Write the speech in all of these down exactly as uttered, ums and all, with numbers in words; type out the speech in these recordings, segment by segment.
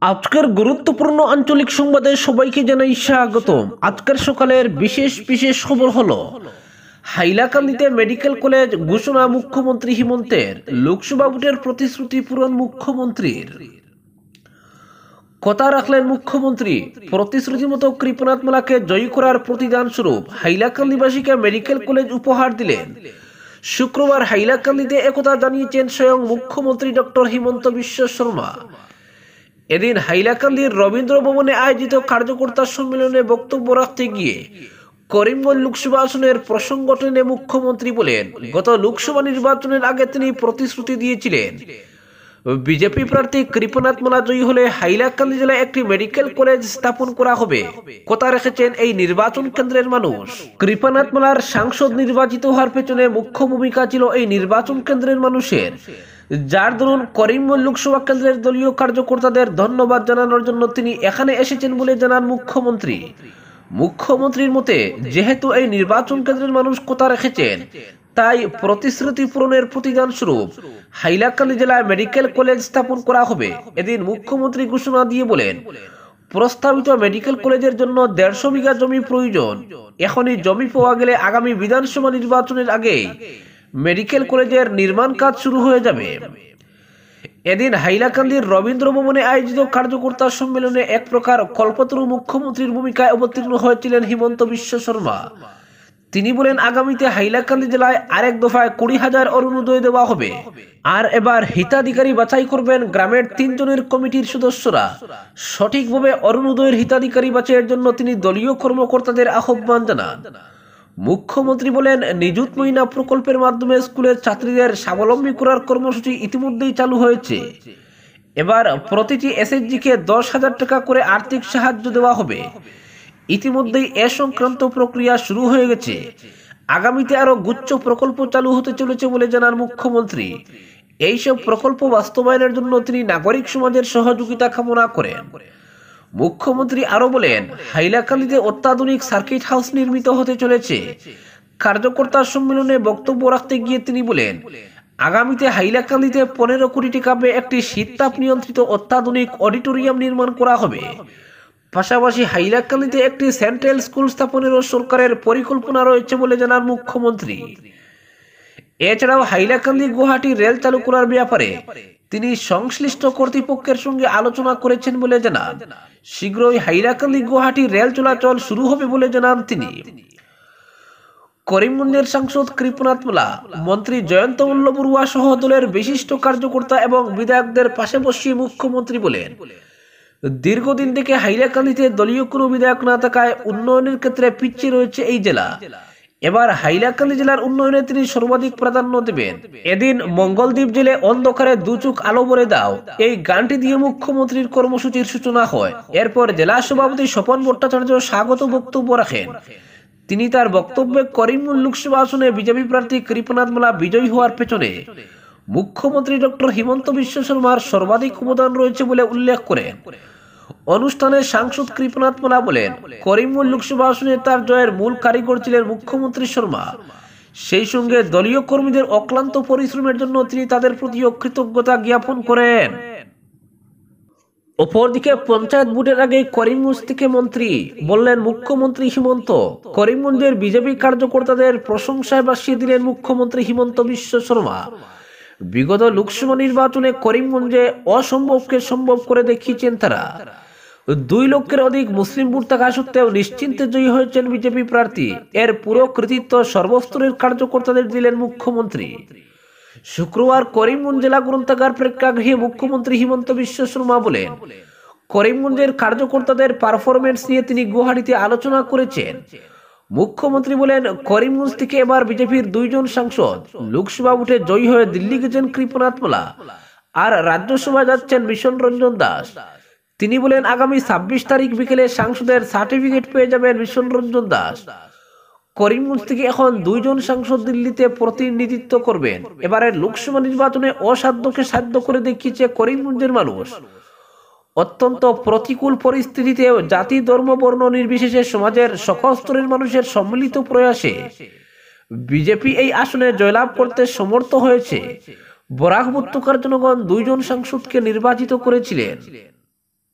আজকের গুরুত্বপূর্ণ আঞ্চলিক সংবাদে সবাইকে জানাই স্বাগতম। আজকের সকালের বিশেষ বিশেষ খবর হলো হাইলাকান্দিতে মেডিকেল কলেজ ঘোষণা মুখ্যমন্ত্রী হিমন্তের, লোকসভা ভোটের প্রতিশ্রুতি পূরণ মুখ্যমন্ত্রীর। কথা রাখলেন মুখ্যমন্ত্রী, প্রতিশ্রুতি মতো কৃপনাথ মেলাকে জয়ী করার প্রতিদান স্বরূপ হাইলাকান্দিবাসীকে মেডিকেল কলেজ উপহার দিলেন। শুক্রবার হাইলাকান্দিতে একথা জানিয়েছেন স্বয়ং মুখ্যমন্ত্রী ডক্টর হিমন্ত বিশ্ব শর্মা। এদিন হাইলাকান্দির রবীন্দ্র ভবনে আয়োজিত কার্যকর্তা সম্মেলনে বক্তব্য রাখতে গিয়ে করিমগঞ্জ লোকসভা আসনের প্রসঙ্গ টেনে মুখ্যমন্ত্রী বলেন, গত লোকসভা নির্বাচনের আগে তিনি প্রতিশ্রুতি দিয়েছিলেন বিজেপি প্রার্থী কৃপনাথ মেলা জয়ী হলে হাইলাকান্দি জেলায় একটি মেডিকেল কলেজ স্থাপন করা হবে। কথা রেখেছেন এই নির্বাচন কেন্দ্রের মানুষ। কৃপনাথ মেলার সাংসদ নির্বাচিত হওয়ার পেছনে মুখ্য ভূমিকা ছিল এই নির্বাচন কেন্দ্রের মানুষের, যার দরুন করিমগঞ্জ লোকসভা কেন্দ্রের দলীয় কার্যকর্তাদের ধন্যবাদ জানানোর জন্য তিনি এখানে এসেছেন বলে জানান মুখ্যমন্ত্রী। মুখ্যমন্ত্রীর মতে, যেহেতু এই নির্বাচন কেন্দ্রের মানুষ কথা রেখেছেন, তাই প্রতিশ্রুতি পূরণের প্রতিদান স্বরূপ হাইলাকান্দি জেলায় মেডিকেল কলেজ স্থাপন করা হবে। এদিন মুখ্যমন্ত্রী ঘোষণা দিয়ে বলেন, প্রস্তাবিত মেডিকেল কলেজের জন্য দেড়শো বিঘা জমি প্রয়োজন। এখনই জমি পাওয়া গেলে আগামী বিধানসভা নির্বাচনের আগেই মেডিকেল কলেজের নির্মাণ কাজ শুরু হয়ে যাবে। এদিন হাইলাকান্দির রবীন্দ্র ভবনে আয়োজিত কার্যকর্তা সম্মেলনে এক প্রকার কল্পতরু মুখ্যমন্ত্রীর ভূমিকায় অবতীর্ণ হয়েছিলেন হিমন্ত বিশ্ব শর্মা। তিনি বলেন, আগামীতে হাইলাকান্দি জেলায় আরেক দফায় কুড়ি হাজার অরুণোদয় দেওয়া হবে। আর এবার হিতাধিকারী বাছাই করবেন গ্রামের তিনজনের কমিটির সদস্যরা। সঠিকভাবে অরুণোদয়ের হিতাধিকারী বাছাইয়ের জন্য তিনি দলীয় কর্মকর্তাদের আহ্বান জানান। মুখ্যমন্ত্রী বলেন, নিযুত মহিলা প্রকল্পের মাধ্যমে স্কুলের ছাত্রীদের স্বাবলম্বী করার কর্মসূচি ইতিমধ্যেই চালু হয়েছে। এবার প্রতিটি এসএইচজিকে দশ হাজার টাকা করে আর্থিক সাহায্য দেওয়া হবে। ইতিমধ্যেই এ সংক্রান্ত প্রক্রিয়া শুরু হয়ে গেছে। আগামীতে আরো গুচ্ছ প্রকল্প চালু হতে চলেছে বলে জানান মুখ্যমন্ত্রী। এইসব প্রকল্প বাস্তবায়নের জন্য তিনি নাগরিক সমাজের সহযোগিতা কামনা করেন। মুখ্যমন্ত্রী আরো বলেন, হাইলাকান্দিতে অত্যাধুনিক সার্কিট হাউস নির্মিত হতে চলেছে। কার্যকর্তা সম্মেলনে বক্তব্য রাখতে গিয়ে তিনি বলেন, আগামীতে হাইলাকান্দিতে পনেরো কোটি টাকা ব্যয়ে একটি শীততাপ নিয়ন্ত্রিত অত্যাধুনিক অডিটোরিয়াম নির্মাণ করা হবে। পাশাপাশি হাইলাকান্দিতে একটি সেন্ট্রাল স্কুল স্থাপনেরও সরকারের পরিকল্পনা রয়েছে বলে জানান মুখ্যমন্ত্রী। এছাড়াও হাইলাকান্দি গুয়াহাটি রেল চালু করার ব্যাপারে তিনি সংশ্লিষ্ট কর্তৃপক্ষের সঙ্গে আলোচনা করেছেন বলে জানান। শীঘ্রই হাইলাকান্দি গুয়াহাটি রেল চলাচল শুরু হবে বলে জানান তিনি। করিমগঞ্জের সাংসদ কৃপনাথ মেলা, মন্ত্রী জয়ন্ত মল্ল বড়ুয়া সহ দলের বিশিষ্ট কার্যকর্তা এবং বিধায়কদের পাশে বসিয়ে মুখ্যমন্ত্রী বলেন, দীর্ঘদিন থেকে হাইলাকান্দিতে দলীয় কোনো বিধায়ক না থাকায় উন্নয়নের ক্ষেত্রে পিছিয়ে রয়েছে এই জেলা। এবার হাইলাকান্দি জেলার উন্নয়নে তিনি সর্বাধিক প্রাধান্য দেবেন। এদিন মঙ্গলদ্বীপ জেলে অন্ধকারে দু চোখ আলো ভরে দাও, এই গানটি দিয়ে মুখ্যমন্ত্রীর কর্মসূচির সূচনা হয়। এরপর জেলা সভাপতি স্বপন ভট্টাচার্য স্বাগত বক্তব্য রাখেন। তিনি তার বক্তব্যে করিমগঞ্জ লোকসভা আসনে বিজেপি প্রার্থী কৃপনাথ মেলা বিজয়ী হওয়ার পেছনে মুখ্যমন্ত্রী ডক্টর হিমন্ত বিশ্ব শর্মার সর্বাধিক অবদান রয়েছে বলে উল্লেখ করেন। অনুষ্ঠানে সাংসদ কৃপনাথ মেলা বলেন, করিমগঞ্জ লোকসভা আসনে তার জয়ের মূল কারিগর ছিলেন মুখ্যমন্ত্রী শর্মা। সেই সঙ্গে দলীয় কর্মীদের অক্লান্ত পরিশ্রমের জন্য তিনি তাদের প্রতি কৃতজ্ঞতা জ্ঞাপন করেন। অপরদিকে পঞ্চায়েত ভোটের আগে করিমগঞ্জ থেকে মন্ত্রী বললেন মুখ্যমন্ত্রী হিমন্ত। করিমগঞ্জের বিজেপি কার্যকর্তাদের প্রশংসায় ভাসিয়ে দিলেন মুখ্যমন্ত্রী হিমন্ত বিশ্ব শর্মা। বিগত লোকসভা নির্বাচনে করিমগঞ্জে অসম্ভবকে সম্ভব করে দেখিয়েছেন তারা। দুই লক্ষের অধিক মুসলিম ভোট থাকা সত্ত্বেও নিশ্চিন্তে জয়ী হয়েছেন বিজেপি প্রার্থী। এর পুরো কৃতিত্ব সর্বস্তরের কার্যকর্তাদের দিলেন মুখ্যমন্ত্রী। শুক্রবার করিমগঞ্জ জেলা গ্রন্থাগার প্রেক্ষাগৃহে মুখ্যমন্ত্রী হিমন্ত বিশ্ব শর্মা বলেন, করিমগঞ্জের কার্যকর্তাদের পারফরমেন্স নিয়ে তিনি গুয়াহাটিতে আলোচনা করেছেন। মুখ্যমন্ত্রী বলেন, করিমগঞ্জ থেকে এবার বিজেপির দুইজন সাংসদ লোকসভা ভোটে জয়ী হয়ে দিল্লি গেছেন কৃপনাথ মেলা, আর রাজ্যসভায় যাচ্ছেন মিশন রঞ্জন দাস। তিনি বলেন, আগামী ছাব্বিশ তারিখ বিকেলে সাংসদের সার্টিফিকেট পেয়ে যাবেন মিশন রঞ্জন দাস। করিমগঞ্জ থেকে এখন দুইজন সাংসদ দিল্লিতে প্রতিনিধিত্ব করবেন। এবারের লোকসভা নির্বাচনে অসাধ্যকে সাধ্য করে দেখিয়েছে করিমগঞ্জের মানুষ। অত্যন্ত প্রতিকূল পরিস্থিতিতে জাতি ধর্ম বর্ণ নির্বিশেষে সমাজের সকল স্তরের মানুষের সম্মিলিত প্রয়াসে বিজেপি এই আসনে জয়লাভ করতে সমর্থ হয়েছে। বরাক উপত্যকার জনগণ দুইজন সাংসদকে নির্বাচিত করেছিলেন।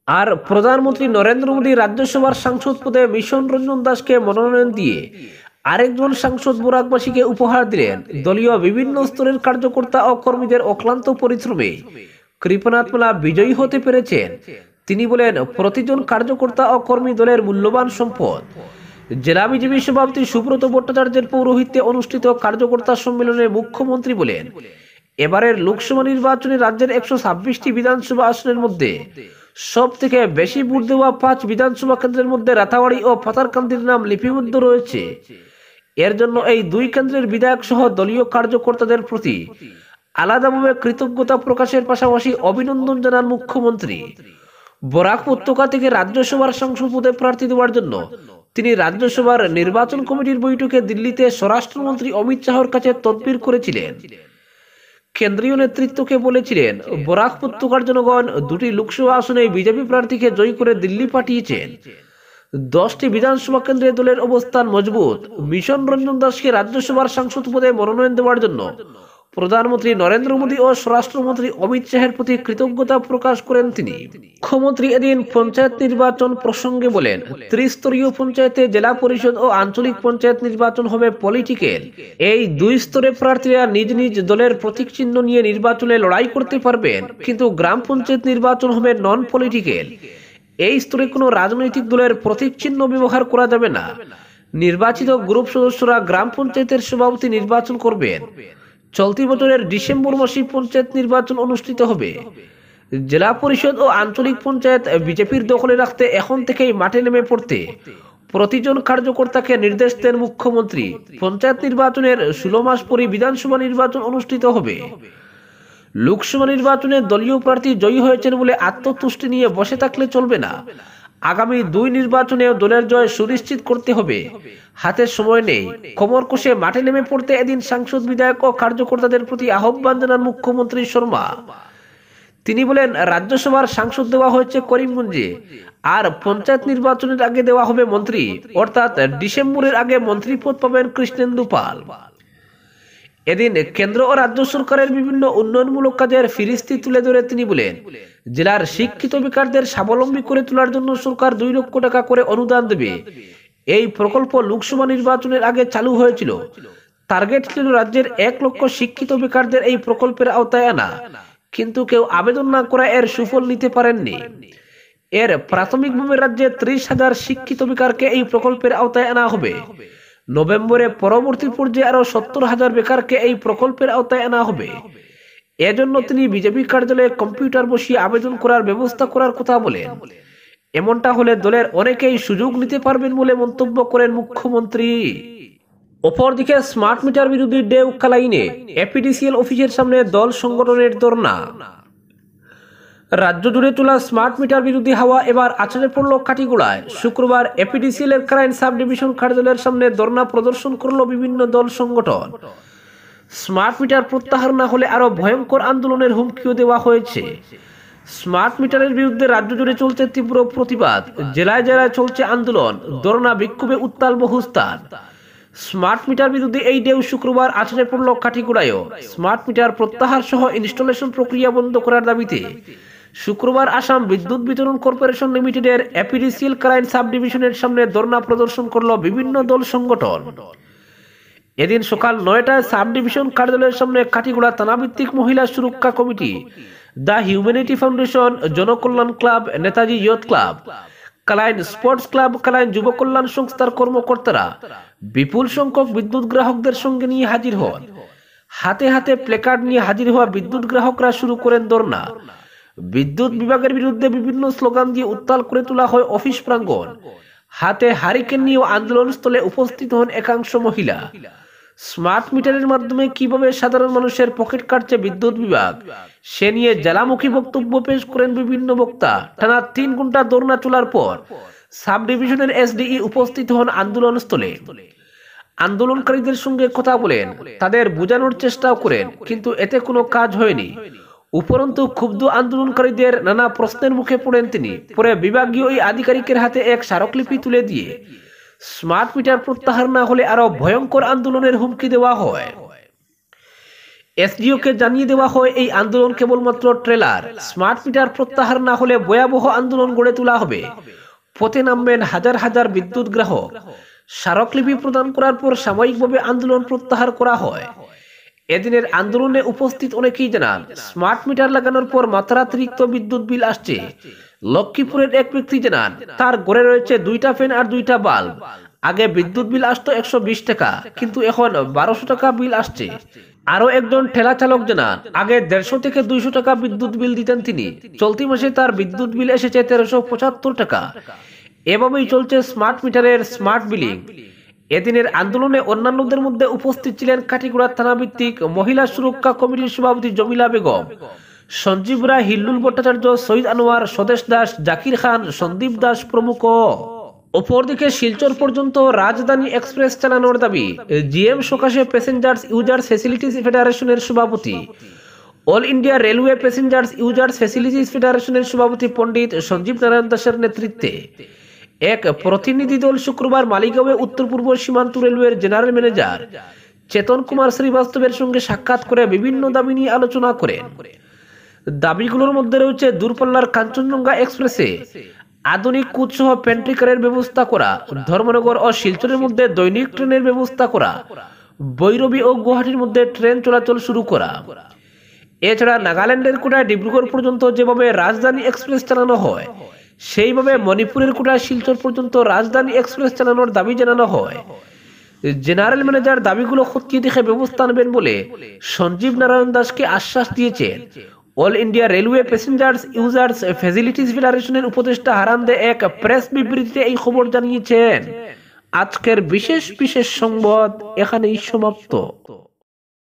আর প্রধানমন্ত্রী নরেন্দ্র মোদী রাজ্যসভার সাংসদ পদে মিশন রঞ্জন দাসকে মনোনয়ন দিয়ে আরেকজন সাংসদ বরাকবাসীকে উপহার দিলেন। দলীয় বিভিন্ন স্তরের কার্যকর্তা ও কর্মীদের অক্লান্ত পরিশ্রমে কৃপনাথ মেলা বিজয়ী হতে পেরেছেন। তিনি বলেন, প্রতিজন কার্যকর্তা ও কর্মী দলের মূল্যবান সম্পদ। জেলা বিজেপি সভাপতি সুব্রত ভট্টাচার্যের পৌরোহিত্যে অনুষ্ঠিত কার্যকর্তা সম্মেলনে মুখ্যমন্ত্রী বলেন, এবারের লোকসভা নির্বাচনে রাজ্যের একশো ছাব্বিশটি বিধানসভা আসনের মধ্যে সব থেকে বেশি ভোট দেওয়া পাঁচ বিধানসভা কেন্দ্রের মধ্যে রাতাবাড়ি ও পাতারকান্দির নাম লিপিবদ্ধ রয়েছে। এর জন্য এই দুই কেন্দ্রের বিধায়ক সহ দলীয় কার্যকর্তাদের প্রতি আলাদাভাবে কৃতজ্ঞতা প্রকাশের পাশাপাশি অভিনন্দন জানান মুখ্যমন্ত্রী। বরাক উপত্যকা থেকে রাজ্যসভার সাংসদ পদে প্রার্থী দেওয়ার জন্য তিনি রাজ্যসভার নির্বাচন কমিটির বৈঠকে দিল্লিতে স্বরাষ্ট্রমন্ত্রী অমিত শাহর কাছে তদবির করেছিলেন। কেন্দ্রীয় নেতৃত্বকে বলেছিলেন, বরাক উপত্যকার জনগণ দুটি লোকসভা আসনে বিজেপি প্রার্থীকে জয়ী করে দিল্লি পাঠিয়েছেন। দশটি বিধানসভা কেন্দ্রে দলের অবস্থান মজবুত। মিশন রঞ্জন দাসকে রাজ্যসভার সাংসদ পদে মনোনয়ন দেওয়ার জন্য প্রধানমন্ত্রী নরেন্দ্র মোদী ও স্বরাষ্ট্রমন্ত্রী অমিত শাহের প্রতি কৃতজ্ঞতা প্রকাশ করেন তিনি। মুখ্যমন্ত্রী এদিন পঞ্চায়েত নির্বাচন প্রসঙ্গে বলেন, ত্রিস্তরীয় পঞ্চায়েতে জেলা পরিষদ ও আঞ্চলিক পঞ্চায়েত নির্বাচন হবে পলিটিক্যাল। এই দুই স্তরে প্রার্থীরা নিজ নিজ দলের প্রতীক চিহ্ন নিয়ে নির্বাচনে লড়াই করতে পারবেন, কিন্তু গ্রাম পঞ্চায়েত নির্বাচন হবে নন পলিটিক্যাল। এই স্তরে কোনো রাজনৈতিক দলের প্রতীক চিহ্ন ব্যবহার করা যাবে না। নির্বাচিত গ্রুপ সদস্যরা গ্রাম পঞ্চায়েতের সভাপতি নির্বাচন করবেন। চলতি বছরের ডিসেম্বর মাসে পঞ্চায়েত নির্বাচন অনুষ্ঠিত হবে। জেলা পরিষদ ও আঞ্চলিক পঞ্চায়েত বিজেপির দখলে রাখতে এখন থেকেই মাঠে নেমে পড়তে প্রতিজন কার্যকর্তাকে নির্দেশ দেন মুখ্যমন্ত্রী। পঞ্চায়েত নির্বাচনের ষোলো মাস পরে বিধানসভা নির্বাচন অনুষ্ঠিত হবে। লোকসভা নির্বাচনে দলীয় প্রার্থী জয়ী হয়েছেন বলে আত্মতুষ্টি নিয়ে বসে থাকলে চলবে না। আগামী দুই নির্বাচনেও দলের জয় সুনিশ্চিত করতে হবে। হাতে সময় নেই, কোমর কষে মাঠে নেমে পড়তে এদিন সাংসদ, বিধায়ক ও কার্যকর্তাদের প্রতি আহ্বান জানান মুখ্যমন্ত্রী শর্মা। তিনি বলেন, রাজ্যসভার সাংসদ দেওয়া হয়েছে করিমগঞ্জে, আর পঞ্চায়েত নির্বাচনের আগে দেওয়া হবে মন্ত্রী, অর্থাৎ ডিসেম্বরের আগে মন্ত্রী পদ পাবেন কৃষ্ণেন্দু পাল। এদিন কেন্দ্র ও রাজ্য সরকারের বিভিন্ন উন্নয়নমূলক কাজের ফিরিস্তি তুলে ধরে তিনি বলেন, জেলার শিক্ষিত বেকারদের স্বাবলম্বী করে তোলার জন্য সরকার দুই লক্ষ টাকা করে অনুদান দেবে। এই প্রকল্প লোকসভা নির্বাচনের আগে চালু হয়েছিল। টার্গেট ছিল রাজ্যের এক লক্ষ শিক্ষিত বেকারদের এই প্রকল্পের আওতায় আনা, কিন্তু কেউ আবেদন না করা এর সুফল নিতে পারেননি। এর প্রাথমিকভাবে রাজ্যে ত্রিশ হাজার শিক্ষিত বেকারকে এই প্রকল্পের আওতায় আনা হবে। নভেম্বরে পরবর্তী পর্যায়ে আরো সত্তর হাজার বেকারকে এই প্রকল্পের আওতায় আনা হবে। এজন্য তিনি বিজেপি কার্যালয়ে কম্পিউটার বসিয়ে আবেদন করার ব্যবস্থা করার কথা বলেন। এমনটা হলে দলের অনেকেই সুযোগ নিতে পারবেন বলে মন্তব্য করেন মুখ্যমন্ত্রী। অপরদিকে স্মার্ট মিটার বিরোধী ডেউকালাইনে এপিডিসিএল অফিসের সামনে দল সংগঠনের ধর্ণা। রাজ্য জুড়ে তোলা স্মার্ট মিটার বিরোধী হাওয়া এবার আছড়ে পড়ল কাটিগোড়ায়। শুক্রবার এপিডিসিএল এর ক্রাইম সাব ডিভিশন কার্যালয়ের সামনে ধর্ণা প্রদর্শন করল বিভিন্ন দল সংগঠন। স্মার্ট মিটার প্রত্যাহার না হলে আরো ভয়ঙ্কর আন্দোলনের হুমকিও দেওয়া হয়েছে। স্মার্ট মিটারের বিরুদ্ধে রাজ্য জুড়ে চলছে তীব্র প্রতিবাদ। জেলায় জেলায় চলছে আন্দোলন, ধর্ণা, বিক্ষোভে উত্তাল বহু স্থান। স্মার্ট মিটার বিরুদ্ধে এই ঢেউ শুক্রবার আছড়ে পড়ল কাটিগোড়ায়ও। স্মার্ট মিটার প্রত্যাহার সহ ইনস্টলেশন প্রক্রিয়া বন্ধ করার দাবিতে শুক্রবার আসাম বিদ্যুৎ বিতরণ কর্পোরেশন লিমিটেডের এপিডিসিএল ক্রাইম সাব ডিভিশনের সামনে ধর্ণা প্রদর্শন করল বিভিন্ন দল সংগঠন। এদিন সকাল নয়টায় সাব ডিভিশন কার্যালয়ের সামনে কাটিগোড়া থানাভিত্তিক মহিলা সুরক্ষা কমিটি, দ্য হিউম্যানিটি ফাউন্ডেশন, জনকল্যাণ club, Netaji youth club, Kalain sports club, Kalain যুব কল্যাণ সংস্থার কর্মকর্তারা বিপুল সংখ্যক বিদ্যুৎ গ্রাহকদের সঙ্গে নিয়ে হাজির হন। হাতে হাতে প্লেকার্ড নিয়ে হাজির হওয়া বিদ্যুৎ গ্রাহকরা শুরু করেন ধর্ণা। বিদ্যুৎ বিভাগের বিরুদ্ধে বিভিন্ন স্লোগান দিয়ে উত্তাল করে তোলা হয় অফিস প্রাঙ্গণ। হাতে হারিকেন নিয়ে আন্দোলন স্থলে উপস্থিত হন একাংশ মহিলা। স্মার্ট মিটারের মাধ্যমে কিভাবে সাধারণ মানুষের পকেট কাটছে বিদ্যুৎ বিভাগ, সে নিয়ে জ্বালামুখী বক্তব্য পেশ করেন বিভিন্ন বক্তা। টানা তিন ঘন্টা ধর্ণা চলার পর সাব ডিভিশনের এসডিই উপস্থিত হন আন্দোলন স্থলে। আন্দোলনকারীদের সঙ্গে কথা বলেন, তাদের বোঝানোর চেষ্টাও করেন, কিন্তু এতে কোনো কাজ হয়নি। উপরন্তু ক্ষুব্ধ আন্দোলনকারীদের নানা প্রশ্নের মুখে পড়েন তিনি। পরে বিভাগীয় ওই আধিকারিকের হাতে এক স্মারকলিপি তুলে দিয়ে স্মার্ট মিটার প্রত্যাহার না হলে আরো ভয়ঙ্কর আন্দোলনের হুমকি দেওয়া হয়। এসডিওকে জানিয়ে দেওয়া হয় এই আন্দোলন কেবলমাত্র ট্রেলার, স্মার্ট মিটার প্রত্যাহার না হলে ভয়াবহ আন্দোলন গড়ে তোলা হবে। পথে নামবেন হাজার হাজার বিদ্যুৎ গ্রাহক। স্মারকলিপি প্রদান করার পর সাময়িকভাবে আন্দোলন প্রত্যাহার করা হয়। এদিনের আন্দোলনে উপস্থিত অনেকেই জানান, স্মার্ট মিটার লাগানোর পর মাত্রাতিরিক্ত বিদ্যুৎ বিল আসছে। লক্ষ্মীপুরের এক ব্যক্তি জানান, তার ঘরে রয়েছে দুইটা ফ্যান আর দুইটা বাল্ব। আগে বিদ্যুৎ বিল আসতো একশো বিশ টাকা, কিন্তু এখন বারোশো টাকা বিল আসছে। আরো একজন ঠেলা চালক জানান, আগে দেড়শো থেকে দুইশো টাকা বিদ্যুৎ বিল দিতেন তিনি, চলতি মাসে তার বিদ্যুৎ বিল এসেছে তেরোশো পঁচাত্তর টাকা। এভাবেই চলছে স্মার্ট মিটারের স্মার্ট বিলিং। এদিনের আন্দোলনে অন্যান্যদের মধ্যে উপস্থিত ছিলেন কাটিগড়া থানা ভিত্তিক মহিলা সুরক্ষা কমিটির সভাপতি জমিলা বেগম, সঞ্জীব রায়, হিল্লুল ভট্টাচার্য, শহীদ আনোয়ার, স্বদেশ দাস, জাকির খান, সন্দীপ দাস প্রমুখ। অপরদিকে শিলচর পর্যন্ত রাজধানী এক্সপ্রেস চালানোর দাবি জিএম সকাশে প্যাসেঞ্জার্স ইউজার্স ফ্যাসিলিটিস ফেডারেশনের সভাপতি, all India railway passengers users facilities ফেডারেশনের সভাপতি পণ্ডিত সঞ্জীব নারায়ণ দাসের নেতৃত্বে এক প্রতিনিধি দল শুক্রবার মালিগাঁওয়ে উত্তর পূর্ব সীমান্ত রেলওয়ের জেনারেল ম্যানেজার চেতন কুমার শ্রীবাস্তবের সঙ্গে সাক্ষাৎ করে বিভিন্ন দাবি নিয়ে আলোচনা করেন। দাবিগুলোর মধ্যে রয়েছে দূরপাল্লার কাঞ্চনজঙ্ঘা এক্সপ্রেসে আধুনিক কোচ সহ পেন্ট্রি কারের ব্যবস্থা করা, ধর্মনগর ও শিলচরের মধ্যে দৈনিক ট্রেনের ব্যবস্থা করা, বৈরবী ও গুয়াহাটির মধ্যে ট্রেন চলাচল শুরু করা। এছাড়া নাগাল্যান্ডের কোটায় ডিব্রুগড় পর্যন্ত যেভাবে রাজধানী এক্সপ্রেস চালানো হয়, সেইভাবে মণিপুরের কোটায় শিলচর পর্যন্ত রাজধানী এক্সপ্রেস চালানোর দাবি জানানো হয়। জেনারেল ম্যানেজার দাবিগুলো খতিয়ে দেখে ব্যবস্থা নেবেন বলে সঞ্জীব নারায়ণ দাসকে আশ্বাস দিয়েছেন। All India railway passengers users facilities ফেডারেশনের উপদেষ্টা হারান্দে এক প্রেস বিবৃতিতে এই খবর জানিয়েছেন। আজকের বিশেষ বিশেষ সংবাদ এখানেই সমাপ্ত।